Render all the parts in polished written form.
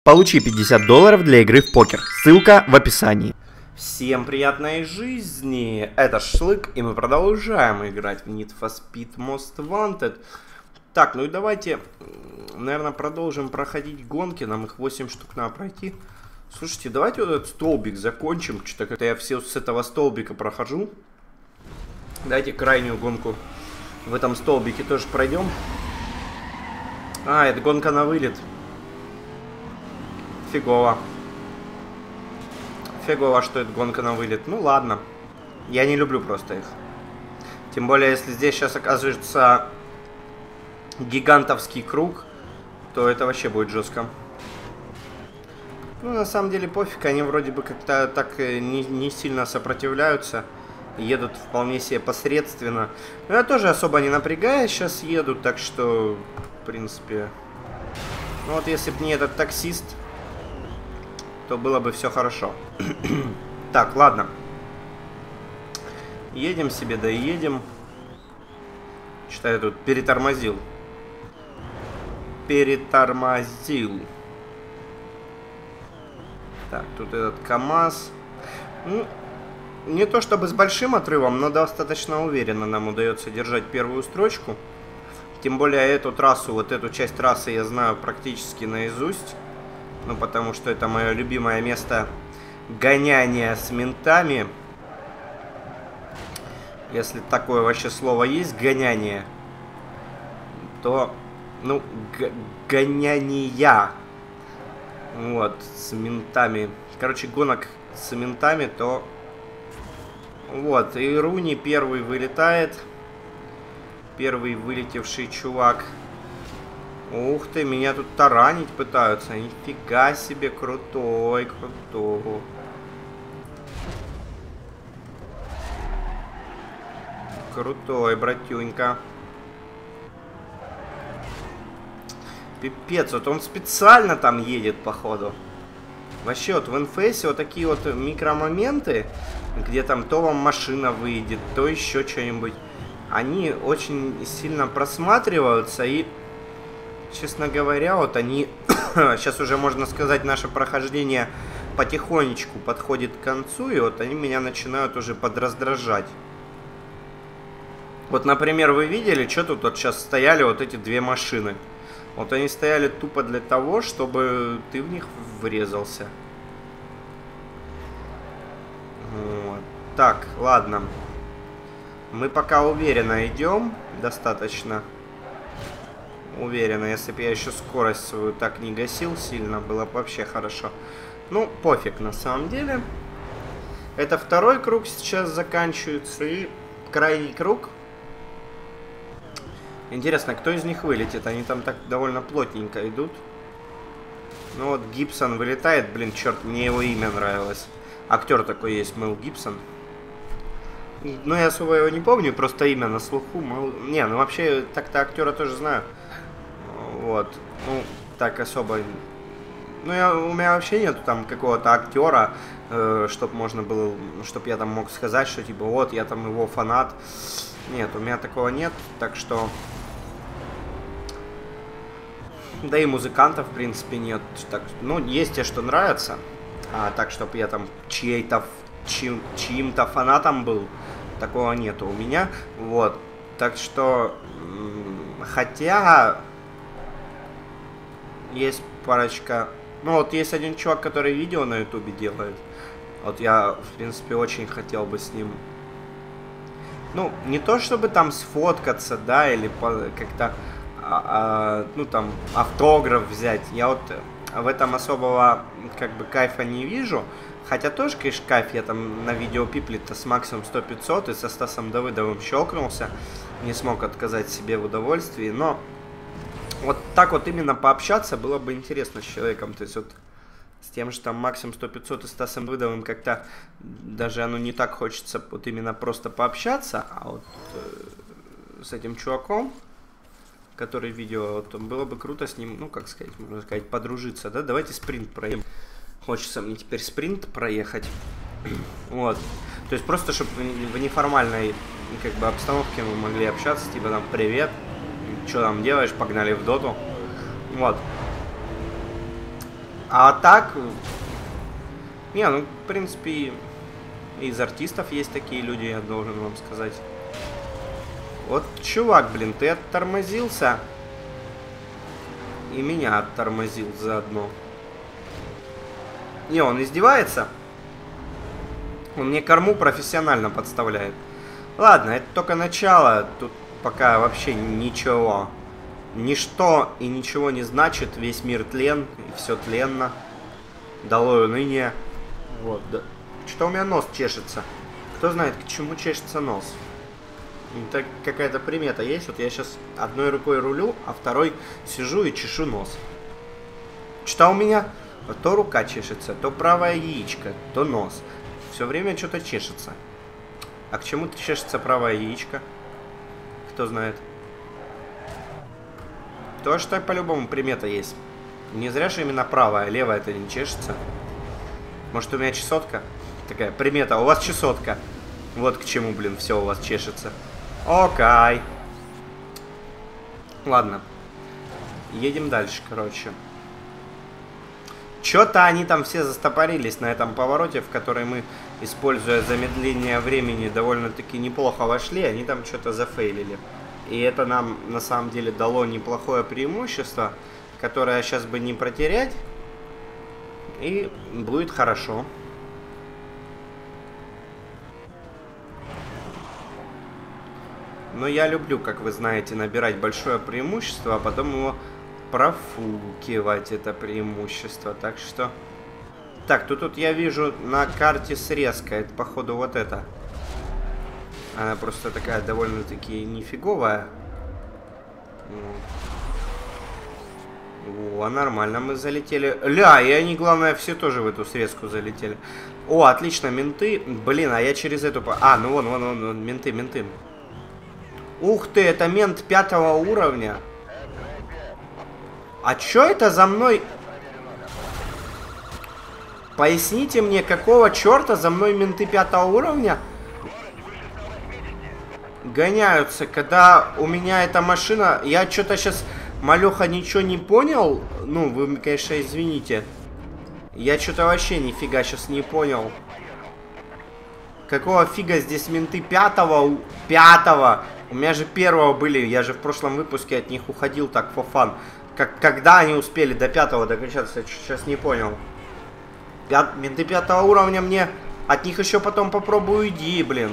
Получи $50 для игры в покер. Ссылка в описании. Всем приятной жизни! Это Шашлык, и мы продолжаем играть в Need for Speed Most Wanted. Так, ну и давайте, наверное, продолжим проходить гонки. Нам их 8 штук надо пройти. Слушайте, давайте вот этот столбик закончим. Что-то как-то я все с этого столбика прохожу. Давайте крайнюю гонку в этом столбике тоже пройдем. А, это гонка на вылет. Фигово. Фигово, что это гонка на вылет. Ну ладно. Я не люблю просто их. Тем более, если здесь сейчас оказывается гигантовский круг, то это вообще будет жестко. Ну, на самом деле, пофиг. Они вроде бы как-то так не сильно сопротивляются. Едут вполне себе посредственно. Но я тоже особо не напрягаюсь сейчас еду, так что, в принципе... Ну вот, если бы не этот таксист, то было бы все хорошо. Так, ладно. Едем себе, да и едем. Что я тут перетормозил. Перетормозил. Так, тут этот КамАЗ. Ну, не то чтобы с большим отрывом, но достаточно уверенно нам удается держать первую строчку. Тем более эту трассу, вот эту часть трассы я знаю практически наизусть. Ну, потому что это мое любимое место гоняния с ментами. Если такое вообще слово есть, гоняние, то, ну, гоняния. Вот, с ментами. Короче, гонок с ментами, то... Вот, и Руни первый вылетает. Первый вылетевший чувак. Ух ты, меня тут таранить пытаются. Нифига себе, крутой, крутой. Крутой, братюнька. Пипец, вот он специально там едет, походу. Вообще, вот в NFS вот такие вот микромоменты, где там то вам машина выйдет, то еще что-нибудь, они очень сильно просматриваются и... Честно говоря, вот они, сейчас уже можно сказать, наше прохождение потихонечку подходит к концу, и вот они меня начинают уже подраздражать. Вот, например, вы видели, что тут вот сейчас стояли вот эти две машины? Вот они стояли тупо для того, чтобы ты в них врезался. Вот. Так, ладно. Мы пока уверенно идем, достаточно. Уверенно, если бы я еще скорость свою так не гасил сильно, было бы вообще хорошо. Ну, пофиг на самом деле. Это второй круг сейчас заканчивается. И крайний круг. Интересно, кто из них вылетит? Они там так довольно плотненько идут. Ну вот Гибсон вылетает. Блин, черт, мне его имя нравилось. Актер такой есть, Мэл Гибсон. Ну, я особо его не помню, просто имя на слуху. Не, ну вообще, так-то актера тоже знаю. Вот, ну, так особо... Ну, у меня вообще нету там какого-то актера, чтобы можно было, чтобы я там мог сказать, что типа, вот, я там его фанат. Нет, у меня такого нет, так что... Да и музыкантов, в принципе, нет. Так, ну, есть те, что нравятся, а так, чтобы я там чьим-то фанатом был, такого нету у меня. Вот, так что... Хотя... Есть парочка... Ну, вот есть один чувак, который видео на ютубе делает. Вот я, в принципе, очень хотел бы с ним... Ну, не то чтобы там сфоткаться, да, или как-то... ну, там, автограф взять. Я вот в этом особого, как бы, кайфа не вижу. Хотя тоже, конечно, кайф. Я там на видео Пиплета с Максом 100-500 и со Стасом Давыдовым щелкнулся. Не смог отказать себе в удовольствии, но... Вот так вот именно пообщаться было бы интересно с человеком. То есть вот с тем же там Максом 100-500 и Стасом Выдовым как-то даже оно не так хочется вот именно просто пообщаться. А вот с этим чуваком, который видео, вот, было бы круто с ним, ну как сказать, можно сказать, подружиться, да? Давайте спринт проедем. Хочется мне теперь спринт проехать. Вот. То есть просто, чтобы в неформальной как бы обстановке мы могли общаться, типа там привет. Что там делаешь? Погнали в доту. Вот. А так... Не, ну, в принципе, из артистов есть такие люди, я должен вам сказать. Вот, чувак, блин, ты оттормозился. И меня оттормозил заодно. Не, он издевается. Он мне корму профессионально подставляет. Ладно, это только начало. Тут пока вообще ничего. Ничто и ничего не значит. Весь мир тлен, и все тленно. Долой уныние. Вот, да. Что у меня нос чешется? Кто знает, к чему чешется нос? Это какая-то примета есть. Вот я сейчас одной рукой рулю, а второй сижу и чешу нос. Что у меня? То рука чешется, то правое яичко, то нос. Все время что-то чешется. А к чему чешется правое яичко? Кто знает? То, что по-любому примета есть. Не зря же именно правая, левая это не чешется. Может, у меня чесотка? Такая примета, у вас чесотка. Вот к чему, блин, все у вас чешется. Окей. Ладно. Едем дальше, короче. Чё-то они там все застопорились на этом повороте, в который мы, используя замедление времени, довольно-таки неплохо вошли. Они там что-то зафейлили. И это нам, на самом деле, дало неплохое преимущество, которое сейчас бы не протерять. И будет хорошо. Но я люблю, как вы знаете, набирать большое преимущество, а потом его профукивать, это преимущество. Так что... Так, тут я вижу на карте срезка. Это, походу, вот это. Она просто такая довольно-таки нифиговая. О, нормально мы залетели. Ля, и они, главное, все тоже в эту срезку залетели. О, отлично, менты. Блин, а я через эту... А, ну вон, менты. Ух ты, это мент 5-го уровня. А чё это за мной? Поясните мне, какого черта за мной менты 5-го уровня гоняются, когда у меня эта машина... Я что-то сейчас, малёха, ничего не понял. Ну, вы, конечно, извините. Я что-то вообще нифига сейчас не понял. Какого фига здесь менты 5-го? 5-го? У меня же 1-го были. Я же в прошлом выпуске от них уходил так, for fun. Когда они успели до 5-го докачаться, я сейчас не понял. Менты 5-го уровня мне... От них еще потом попробую уйди, блин.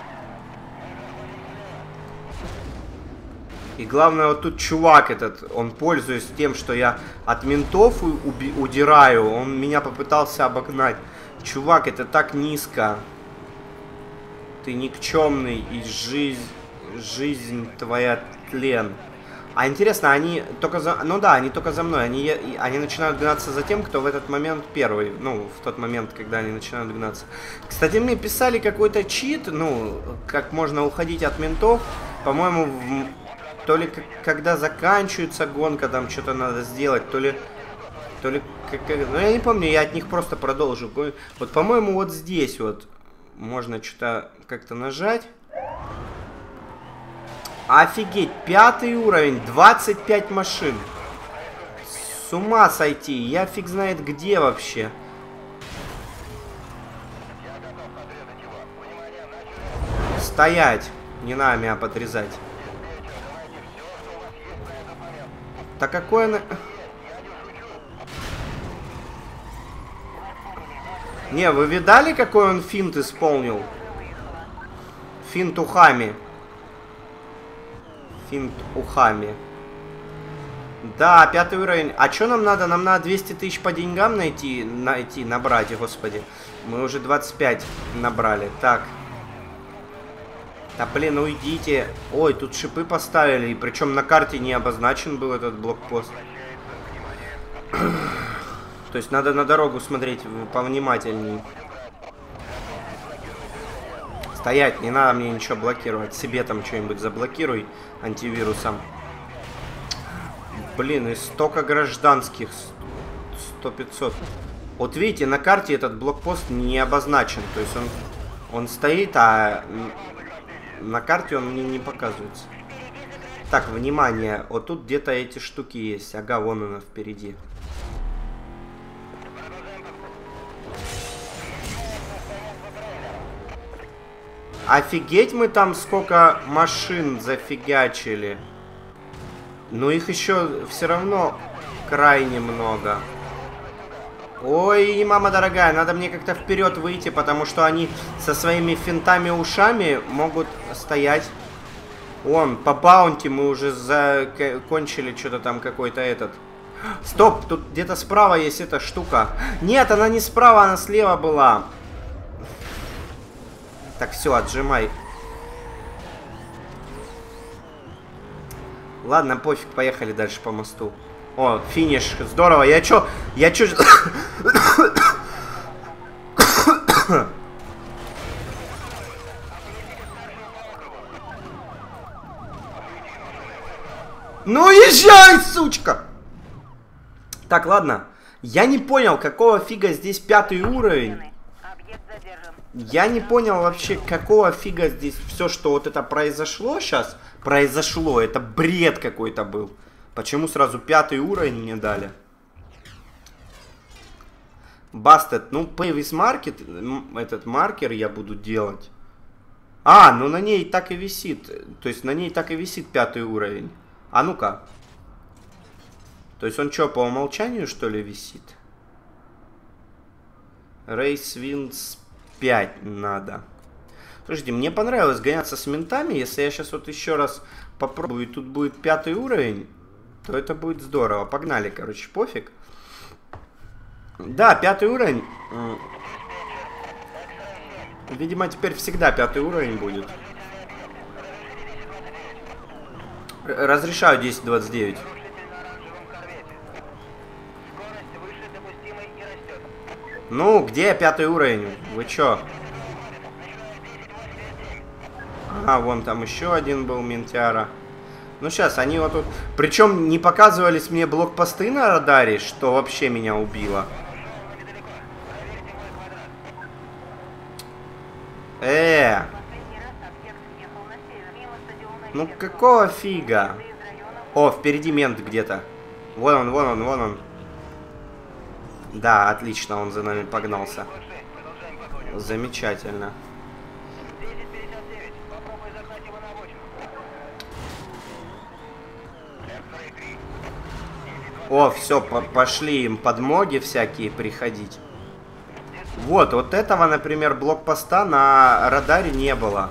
И главное, вот тут чувак этот, он, пользуясь тем, что я от ментов удираю, он меня попытался обогнать. Чувак, это так низко. Ты никчемный, и жизнь твоя тлен. А интересно, они только за... Ну да, они только за мной. Они начинают гнаться за тем, кто в этот момент первый. Ну, в тот момент, когда они начинают гнаться. Кстати, мне писали какой-то чит, ну, как можно уходить от ментов. По-моему, то ли когда заканчивается гонка, там что-то надо сделать, то ли... Ну, я не помню, я от них просто продолжу. Вот, по-моему, вот здесь вот можно что-то как-то нажать. Офигеть, 5-й уровень, 25 машин. С ума сойти, я фиг знает где вообще. Стоять, не надо меня подрезать. Так какое... Не, вы видали, какой он финт исполнил? Финт ухами. Финт ухами. Да, 5-й уровень. А что нам надо? Нам надо 200 тысяч по деньгам набрать, господи. Мы уже 25 набрали. Так. Да блин, уйдите. Ой, тут шипы поставили. И причем на карте не обозначен был этот блокпост. То есть надо на дорогу смотреть повнимательней. Стоять, не надо мне ничего блокировать. Себе там что-нибудь заблокируй антивирусом. Блин, и столько гражданских. 100-500. Вот видите, на карте этот блокпост не обозначен. То есть он стоит, а на карте он мне не показывается. Так, внимание. Вот тут где-то эти штуки есть. Ага, вон она впереди. Офигеть, мы там сколько машин зафигачили. Но их еще все равно крайне много. Ой, мама дорогая, надо мне как-то вперед выйти, потому что они со своими финтами-ушами могут стоять. Вон, по баунти мы уже закончили что-то там какой-то этот. Стоп, тут где-то справа есть эта штука. Нет, она не справа, она слева была. Так, все, отжимай. Ладно, пофиг, поехали дальше по мосту. О, финиш, здорово. Я чё... Ну езжай, сучка! Так, ладно. Я не понял, какого фига здесь 5-й уровень. Я не понял вообще, какого фига здесь все, что вот это произошло сейчас. Произошло, это бред какой-то был. Почему сразу 5-й уровень мне дали? Бастет, ну, Пейвис Маркет, этот маркер я буду делать. А, ну на ней так и висит. То есть на ней так и висит 5-й уровень. А ну-ка. То есть он что, по умолчанию, что ли, висит? Race Wins 5 надо. Слушайте, мне понравилось гоняться с ментами. Если я сейчас вот еще раз попробую, и тут будет 5-й уровень, то это будет здорово. Погнали, короче, пофиг. Да, 5-й уровень. Видимо, теперь всегда 5-й уровень будет. Разрешаю 10-29. Ну, где 5-й уровень? Вы чё? А, вон там еще один был ментяра. Ну, сейчас, они вот тут... Причем не показывались мне блокпосты на радаре, что вообще меня убило. Ну, какого фига? О, впереди мент где-то. Вон он, вон он, вон он. Да, отлично, он за нами погнался. Замечательно. О, все, пошли им подмоги всякие приходить. Вот этого, например, блокпоста на радаре не было.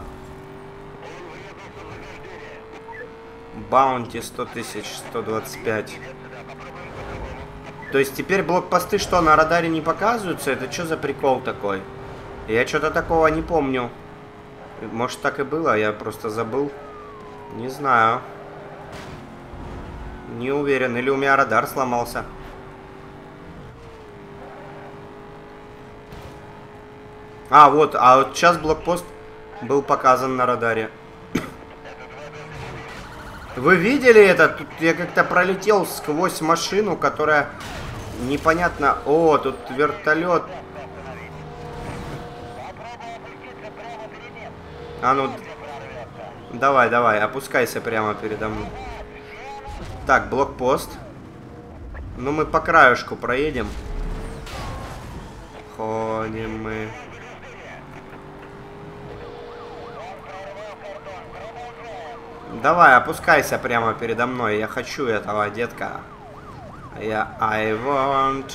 Баунти 100 тысяч, 125. То есть теперь блокпосты что, на радаре не показываются? Это что за прикол такой? Я что-то такого не помню. Может, так и было, я просто забыл. Не знаю. Не уверен, или у меня радар сломался. А вот сейчас блокпост был показан на радаре. Вы видели это? Тут я как-то пролетел сквозь машину, которая непонятно... О, тут вертолет. А ну... Давай, давай, опускайся прямо передо мной. Так, блокпост. Ну, мы по краешку проедем. Ходим мы. Давай, опускайся прямо передо мной. Я хочу этого, детка. I want.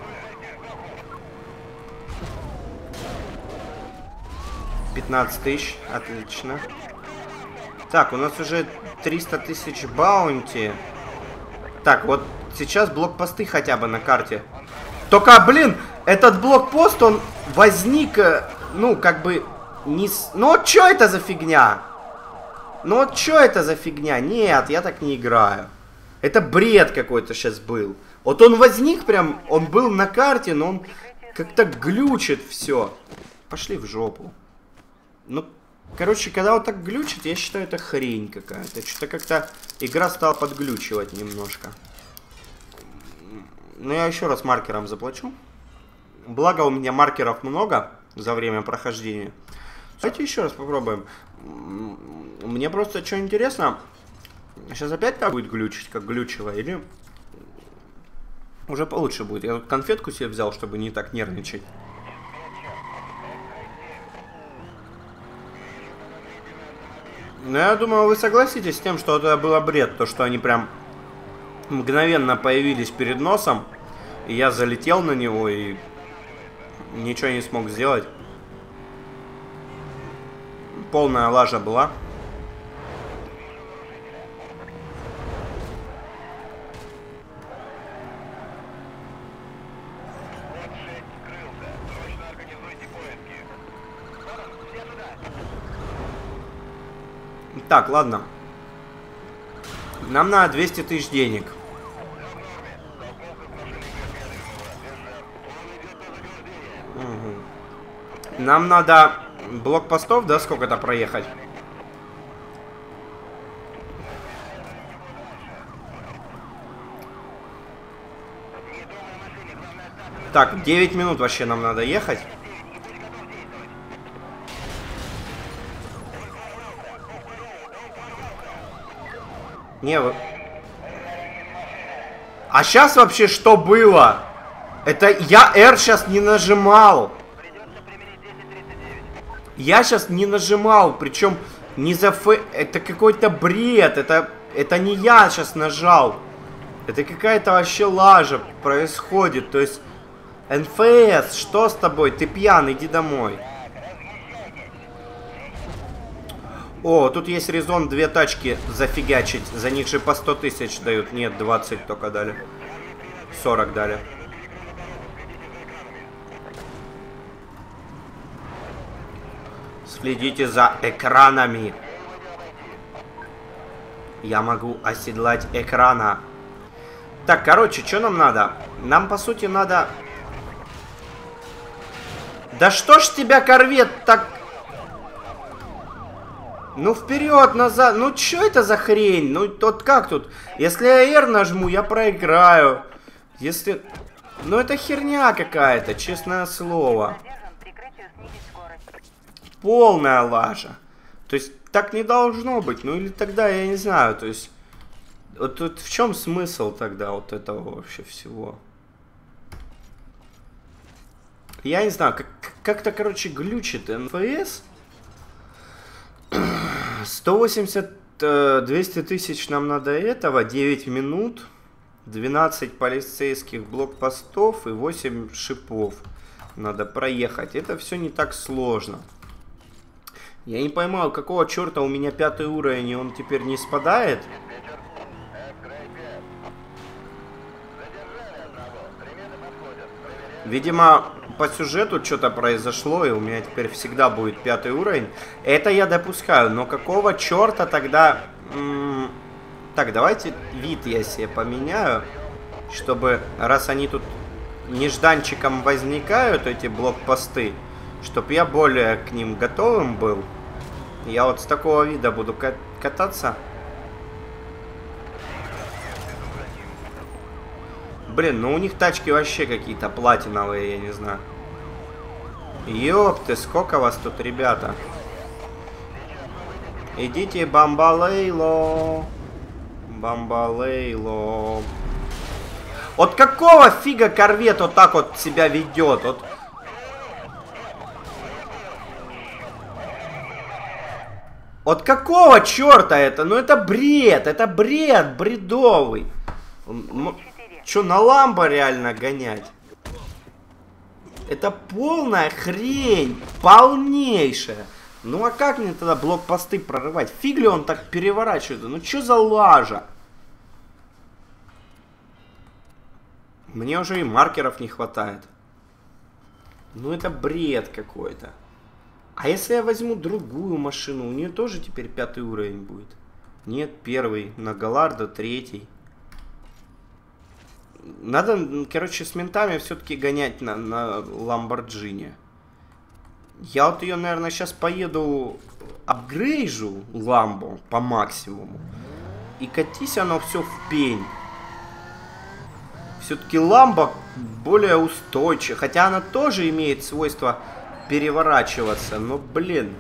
$15 тысяч. Отлично. Так, у нас уже 300 тысяч баунти. Так, вот сейчас блокпосты хотя бы на карте. Только, блин, этот блокпост, он возник, ну, как бы, не... Ну, вот что это за фигня? Ну, вот что это за фигня? Нет, я так не играю. Это бред какой-то сейчас был. Вот он возник прям, он был на карте, но он как-то глючит все. Пошли в жопу. Ну, короче, когда он так глючит, я считаю, это хрень какая-то. Что-то как-то игра стала подглючивать немножко. Но я еще раз маркером заплачу. Благо у меня маркеров много за время прохождения. Давайте еще раз попробуем. Мне просто что интересно. Сейчас опять так будет глючить, как глючило, или... Уже получше будет. Я тут конфетку себе взял, чтобы не так нервничать. Но я думаю, вы согласитесь с тем, что это было бред. То, что они прям мгновенно появились перед носом. И я залетел на него и ничего не смог сделать. Полная лажа была. Так, ладно. Нам надо 200 тысяч денег. Угу. Нам надо блокпостов, да, сколько-то проехать? Так, 9 минут вообще нам надо ехать. Не, вы... А сейчас вообще что было? Это я R сейчас не нажимал. Я сейчас не нажимал, причем не за Ф... Это какой-то бред, это не я сейчас нажал. Это какая-то вообще лажа происходит, то есть... НФС, что с тобой? Ты пьян, иди домой. О, тут есть резон 2 тачки зафигачить. За них же по 100 тысяч дают. Нет, 20 только дали. 40 дали. Следите за экранами. Я могу оседлать экрана. Так, короче, что нам надо? Нам, по сути, надо... Да что ж тебя, корвет, так... Ну, вперед, назад. Ну, что это за хрень? Ну, вот как тут? Если я R нажму, я проиграю. Если... Ну, это херня какая-то, честное слово. Полная лажа. То есть, так не должно быть. Ну, или тогда, я не знаю, то есть... Вот тут в чем смысл тогда вот этого вообще всего? Я не знаю, как-то, короче, глючит НФС. 180-200 тысяч нам надо этого, 9 минут, 12 полицейских блокпостов и 8 шипов надо проехать. Это все не так сложно. Я не пойму, какого черта у меня 5-й уровень, и он теперь не спадает. Видимо, по сюжету что-то произошло, и у меня теперь всегда будет 5-й уровень. Это я допускаю, но какого черта тогда... Так, давайте вид я себе поменяю, чтобы, раз они тут нежданчиком возникают, эти блокпосты, чтобы я более к ним готовым был. Я вот с такого вида буду кататься. Блин, ну у них тачки вообще какие-то платиновые, я не знаю. Ёпты, сколько вас тут, ребята. Идите, бамбалейло. Бамбалейло. Вот какого фига корвет вот так вот себя ведет? Вот. Вот какого черта это? Ну это бред бредовый. Что, на ламбо реально гонять? Это полная хрень, полнейшая. Ну а как мне тогда блокпосты прорывать? Фиг ли он так переворачивает? Ну что за лажа? Мне уже и маркеров не хватает. Ну это бред какой-то. А если я возьму другую машину, у нее тоже теперь 5-й уровень будет? Нет, 1-й, на Галардо 3-й. Надо, короче, с ментами все-таки гонять на Ламборджини. Я вот ее, наверное, сейчас поеду, апгрейжу Ламбо по максимуму. И катись оно все в пень. Все-таки Ламбо более устойчив. Хотя она тоже имеет свойство переворачиваться. Но, блин.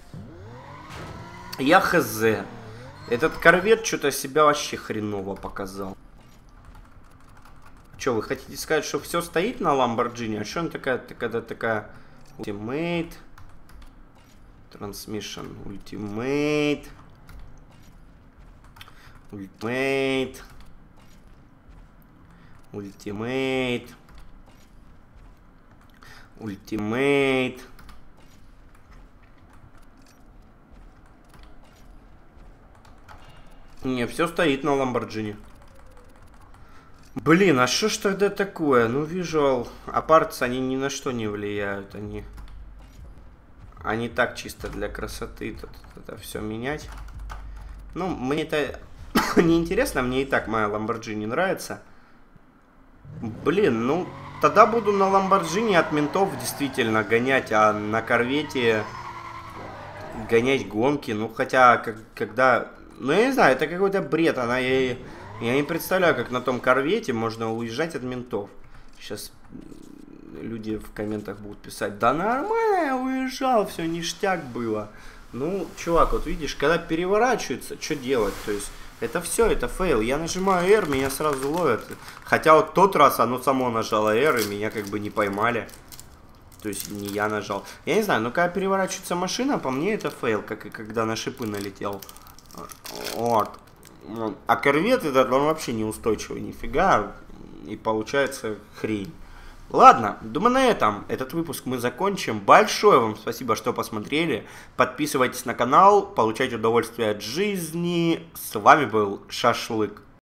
Я хз. Этот корвет что-то себя вообще хреново показал. Что, вы хотите сказать, что все стоит на Lamborghini? А что она такая... Ultimate. Transmission. Ultimate. Ultimate. Ultimate. Ultimate. Не, все стоит на Lamborghini. Блин, а что ж тогда такое? Ну, Visual Apparts, они ни на что не влияют. Они так чисто для красоты тут это все менять. Ну, мне это не интересно, мне и так моя Lamborghini нравится. Блин, ну, тогда буду на Lamborghini от ментов действительно гонять, а на корвете гонять гонки. Ну, хотя, когда... Ну, я не знаю, это какой-то бред. Я не представляю, как на том корвете можно уезжать от ментов. Сейчас люди в комментах будут писать: да нормально, я уезжал, все ништяк было. Ну, чувак, вот видишь, когда переворачивается, что делать? То есть, это все, это фейл. Я нажимаю R, меня сразу ловят. Хотя вот тот раз оно само нажало R, и меня как бы не поймали. То есть, не я нажал. Я не знаю, но когда переворачивается машина, по мне это фейл, как и когда на шипы налетел. Вот. А корвет этот, он вообще неустойчивый, нифига. И получается хрень. Ладно, думаю, на этом этот выпуск мы закончим. Большое вам спасибо, что посмотрели. Подписывайтесь на канал, получайте удовольствие от жизни. С вами был Шашлык.